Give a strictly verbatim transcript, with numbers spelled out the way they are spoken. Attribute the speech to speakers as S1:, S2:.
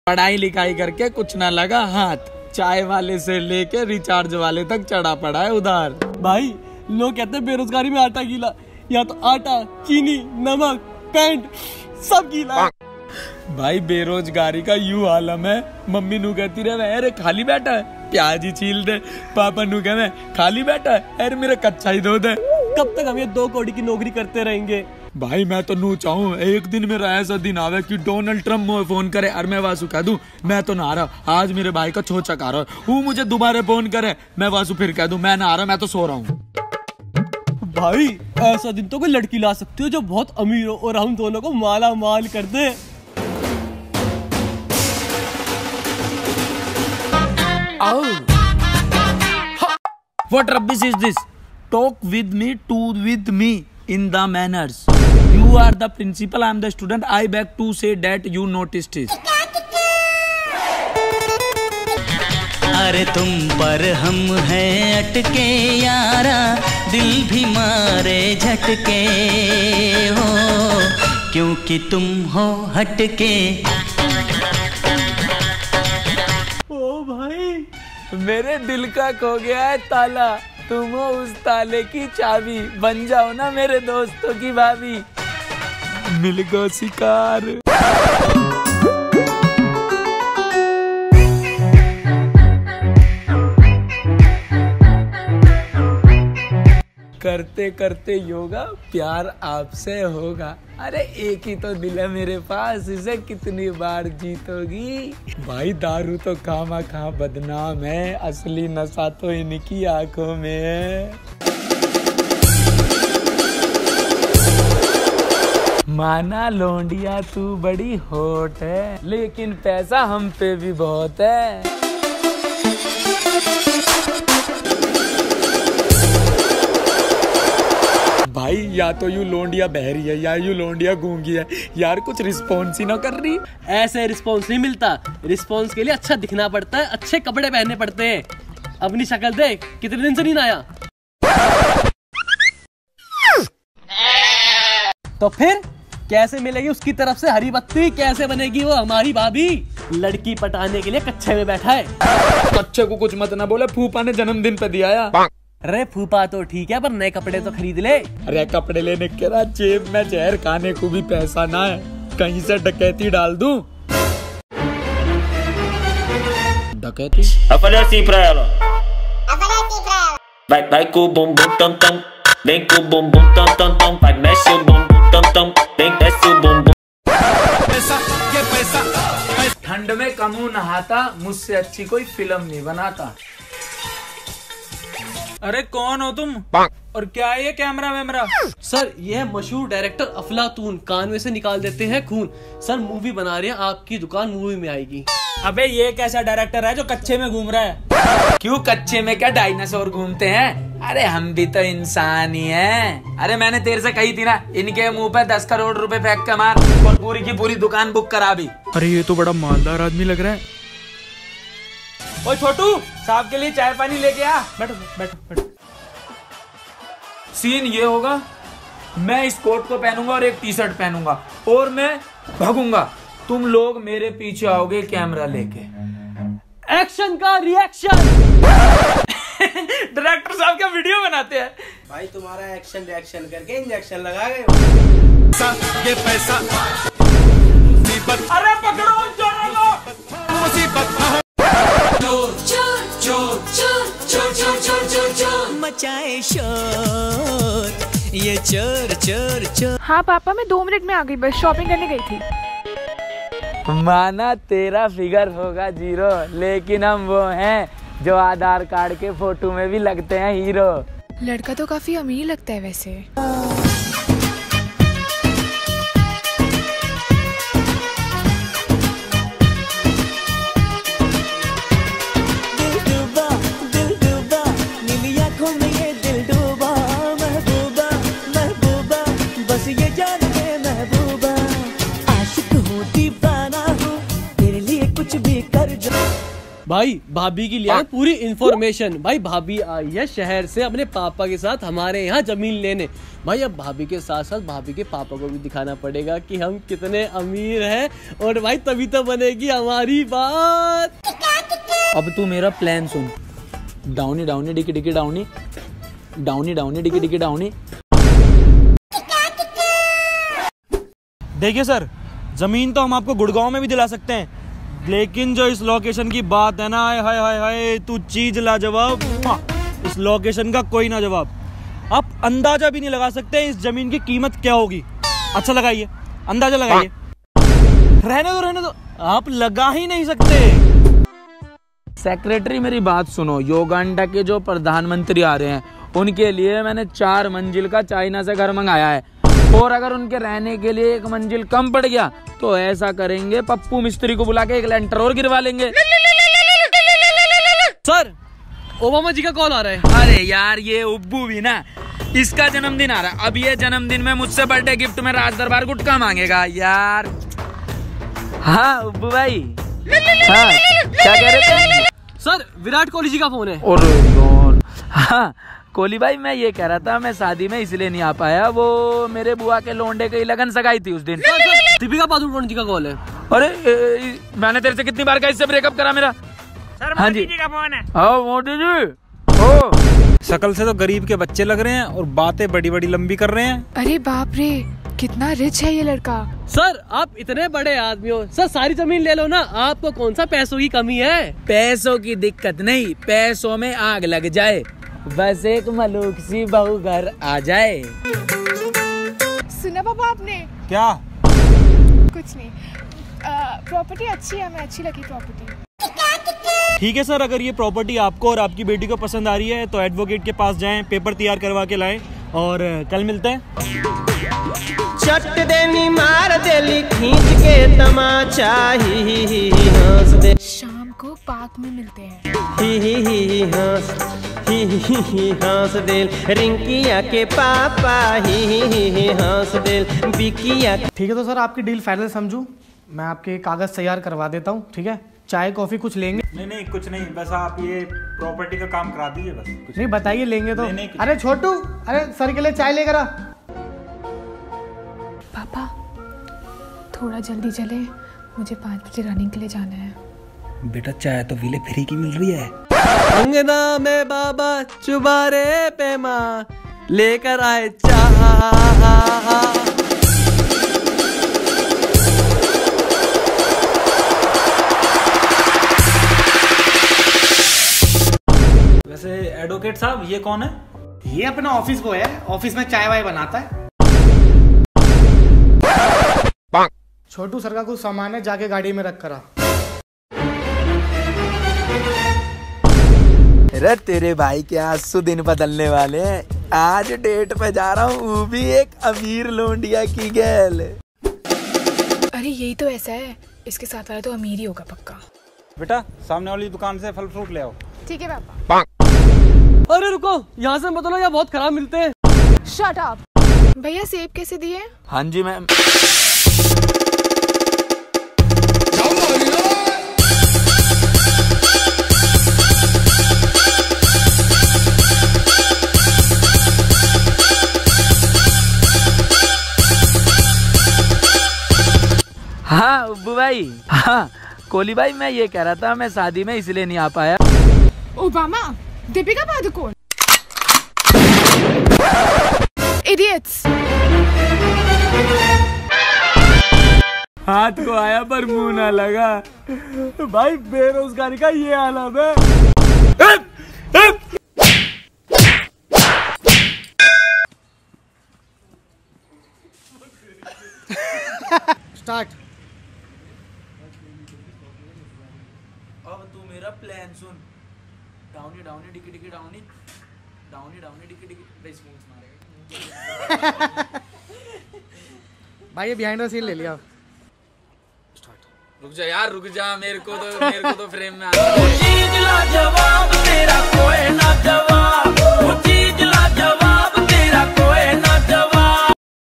S1: पढ़ाई लिखाई करके कुछ ना लगा हाथ, चाय वाले से लेके रिचार्ज वाले तक चढ़ा पड़ा है उधार।
S2: भाई लोग कहते हैं बेरोजगारी में आटा गीला, या तो आटा, चीनी, नमक, पैंट सब गीला।
S1: भाई बेरोजगारी का यू आलम है। मम्मी नू कहती रहे अरे खाली बैठा है प्याज ही छील दे, पापा नू कहे खाली बैठा है अरे मेरा कच्चा ही धो दे।
S2: कब तक हम ये दो कौड़ी की नौकरी करते रहेंगे?
S1: भाई मैं तो नू चाहूँ एक दिन मेरा ऐसा दिन आवे कि डोनाल्ड ट्रम्प मुझे फोन करे और मैं वासु कह दूं मैं तो ना आ रहा, आज मेरे भाई का छोचा खा रहा है, वो मुझे दोबारा फोन करे मैं वासु फिर कह दूं मैं ना आ रहा, मैं तो सो रहा हूँ।
S2: भाई ऐसा दिन तो कोई लड़की ला सकती हो जो बहुत अमीर हो और हम दोनों को माला माल कर दे।
S1: What rubbish is this? Talk with me, to with me in the manners. You are the principal, I am the student. I beg to say that you noticed it.
S3: अरे तुम पर हम हैं अटके यारा, दिल भी मारे झटके हो, क्योंकि तुम हो हटके।
S1: ओ भाई मेरे दिल का खो गया है ताला, तुम हो उस ताले की चाबी, बन जाओ ना मेरे दोस्तों की भाभी। मिल गो शिकार। करते करते योगा प्यार आपसे होगा। अरे एक ही तो दिल है मेरे पास, इसे कितनी बार जीतोगी। भाई दारू तो खामा खा बदनाम है, असली नशा तो इनकी आंखों में है। माना लोंडिया तू बड़ी होट है, लेकिन पैसा हम पे भी बहुत है। भाई या तो यू लोंडिया बहरी है या यू लोंडिया गूंगी है, यार कुछ रिस्पॉन्स ही ना कर रही।
S2: ऐसे रिस्पॉन्स नहीं मिलता, रिस्पॉन्स के लिए अच्छा दिखना पड़ता है, अच्छे कपड़े पहनने पड़ते हैं। अपनी शक्ल देख, कितने दिन से नहीं आया। तो फिर कैसे मिलेगी उसकी तरफ से हरी बत्ती, कैसे बनेगी वो हमारी भाभी? लड़की पटाने के लिए कच्चे में बैठा है।
S1: कच्चे को कुछ मत ना बोले, फूफा ने जन्मदिन पे दिया है।
S2: अरे फूफा तो ठीक है पर नए कपड़े तो खरीद ले।
S1: अरे कपड़े लेने के बाद जेब में जहर खाने को भी पैसा ना है, कहीं से डकैती डाल दूं। डकैती?
S4: Aparece pra ela. Aparece pra ela. Vai, vai com o bumbum tam tam, vem com o bumbum tam tam tam, vai mexe o bumbum tam tam, vem desce o bumbum.
S1: पैसा ये पैसा, ठंड में कमू नहाता, मुझसे अच्छी कोई फिल्म नहीं बनाता। अरे कौन हो तुम और क्या है ये कैमरा वैमरा?
S2: सर ये है मशहूर डायरेक्टर अफलातून, कानवे से निकाल देते हैं खून। सर मूवी बना रहे हैं, आपकी दुकान मूवी में आएगी।
S1: अबे ये कैसा डायरेक्टर है जो कच्चे में घूम रहा है? क्यों कच्चे में क्या डायनासोर घूमते हैं? अरे हम भी तो इंसान ही हैं। अरे मैंने तेरे से कही थी ना, इनके मुंह पे दस करोड़ रुपए फेंक के मार और पूरी की पूरी दुकान बुक करा भी। अरे ये तो बड़ा मालदार आदमी लग रहा है। ओ छोटू साहब के लिए चाय पानी लेके आ। बैठो बैठो बैठो। सीन ये होगा, मैं इस कोट को पहनूंगा और एक टी शर्ट पहनूंगा और मैं भागूंगा, तुम लोग मेरे पीछे आओगे कैमरा लेके।
S2: एक्शन का रिएक्शन।
S1: डायरेक्टर साहब क्या वीडियो बनाते हैं?
S5: भाई तुम्हारा एक्शन रिएक्शन करके इंजेक्शन लगा गए।
S1: ये पैसा अरे पकड़ो चोरों को, मुसीबत
S3: मचाए शोर ये चोर चोर चोर।
S6: हाँ पापा मैं दो मिनट में आ गई, बस शॉपिंग करने गई थी।
S1: माना तेरा फिगर होगा जीरो, लेकिन हम वो हैं जो आधार कार्ड के फोटो में भी लगते हैं हीरो।
S6: लड़का तो काफी अमीर लगता है वैसे।
S2: भाई भाभी की लिया है पूरी इंफॉर्मेशन। भाई भाभी आई है शहर से अपने पापा के साथ हमारे यहाँ जमीन लेने। भाई अब भाभी के साथ साथ भाभी के पापा को भी दिखाना पड़ेगा कि हम कितने अमीर हैं, और भाई तभी तो बनेगी हमारी बात।
S1: अब तू मेरा प्लान सुन। डाउनी डाउनी डिकी डिकी डाउनी, डाउनी डाउनी डिकी डिकी डाउनी।
S7: देखिए सर, जमीन तो हम आपको गुड़गांव में भी दिला सकते हैं, लेकिन जो इस लोकेशन की बात है ना, हाय हाय हाय हाय तू चीज लाजवाब। इस लोकेशन का कोई ना जवाब। आप अंदाजा भी नहीं लगा सकते इस जमीन की कीमत क्या होगी। अच्छा लगाइए, अंदाजा लगाइए। रहने दो रहने दो, आप लगा ही नहीं सकते।
S1: सेक्रेटरी मेरी बात सुनो, योगांडा के जो प्रधानमंत्री आ रहे हैं उनके लिए मैंने चार मंजिल का चाइना से घर मंगाया है, और अगर उनके रहने के लिए एक मंजिल कम पड़ गया तो ऐसा करेंगे पप्पू मिस्त्री को बुला के एक लेंटर और गिरवा लेंगे।
S2: सर ओबामा जी का कॉल आ रहा है।
S1: अरे यार ये उब्बू भी ना, इसका जन्मदिन आ रहा है। अब ये जन्मदिन में मुझसे बर्थडे गिफ्ट में राज दरबार गुटखा मांगेगा यार। हाँ उब्बू भाई, हाँ क्या कह रहे थे?
S2: सर विराट कोहली जी का फोन है।
S1: और यार हाँ कोहली भाई, मैं ये कह रहा था मैं शादी में इसलिए नहीं आ पाया, वो मेरे बुआ के लोंडे की लगन सगाई थी उस दिन।
S2: दीपिका पादुकोण जी का कॉल है।
S1: अरे ए, ए, मैंने तेरे से कितनी बार कहा इससे ब्रेकअप करा मेरा।
S8: सर
S1: हाँ
S8: मोदी जी का फोन है।
S1: हाँ मोदी जी। ओ
S7: शकल से तो गरीब के बच्चे लग रहे हैं और बातें बड़ी बड़ी लंबी कर रहे हैं।
S6: अरे बाप रे, कितना रिच है ये लड़का।
S2: सर आप इतने बड़े आदमी हो, सर सारी जमीन ले लो ना, आपको कौन सा पैसों की कमी है?
S1: पैसों की दिक्कत नहीं, पैसों में आग लग जाए, बस एक मलूक सी बहू घर आ जाए।
S6: सुना पापा आपने?
S7: क्या?
S6: कुछ नहीं, प्रॉपर्टी अच्छी है, हमें अच्छी लगी प्रॉपर्टी।
S7: ठीक है सर, अगर ये प्रॉपर्टी आपको और आपकी बेटी को पसंद आ रही है तो एडवोकेट के पास जाएं, पेपर तैयार करवा के लाएं, और कल मिलते हैं।
S5: चट देनी मार देली खींच के तमाचा, ही ही ही हंस दे।
S6: शाम को पार्क में मिलते हैं।
S5: ही ही ही हंस, ही ही ही हंस देल रिंकिया के पापा, ही ही ही हंस देल बिकिया।
S9: ठीक है तो सर आपकी डील फाइनल समझूं, मैं आपके कागज तैयार करवा देता हूँ। ठीक है, चाय कॉफी कुछ लेंगे?
S7: नहीं नहीं कुछ नहीं, बस आप ये प्रॉपर्टी का काम करा दीजिए बस। कुछ
S9: नहीं बताइए लेंगे तो।
S7: नहीं, नहीं,
S9: अरे छोटू, अरे सर के लिए चाय लेकर आ।
S6: पापा थोड़ा जल्दी चले, मुझे पाँच बजे रनिंग के लिए जाना है।
S7: बेटा चाय तो विले फ्री की मिल रही है।
S2: अंगना में बाबा चुबारे पे माँ लेकर आए चाह।
S7: वैसे एडवोकेट साहब ये कौन है?
S9: ये अपना ऑफिस बॉय है, ऑफिस में चाय वाय बनाता है। छोटू सर का कुछ सामान है, जाके गाड़ी में रख करा।
S1: अरे तेरे भाई के आंसू दिन बदलने वाले हैं। आज डेट पे जा रहा हूँ, वो भी एक अमीर लोंडिया की गैल।
S6: अरे यही तो ऐसा है, इसके साथ वाला तो अमीर ही होगा पक्का।
S7: बेटा सामने वाली दुकान से फल फ्रूट ले आओ।
S6: ठीक है पापा।
S2: अरे रुको, यहाँ से मत लो, यहाँ बहुत खराब मिलते हैं।
S6: Shut up. भैया सेब कैसे दिए?
S1: हाँ जी मैम। हाँ उब्बू भाई, हाँ कोहली भाई, मैं ये कह रहा था मैं शादी में इसलिए नहीं आ पाया।
S6: Obama, Deepika Padukone, idiots.
S2: हाथ को आया पर मुंह ना लगा। भाई बेरोजगारी का ये हालत है।
S9: स्टार्ट।
S1: अब तू मेरा प्लान सुन। डाउनी डाउनी डिकी डिकी डाउनी, डाउनी डाउनी डिकी डिकी। स्मूथ मारेगा।
S9: भाई ये बिहाइंड द सीन ले लिया।
S1: रुक जा यार, रुक जा, मेरे को तो मेरे को तो फ्रेम में आ।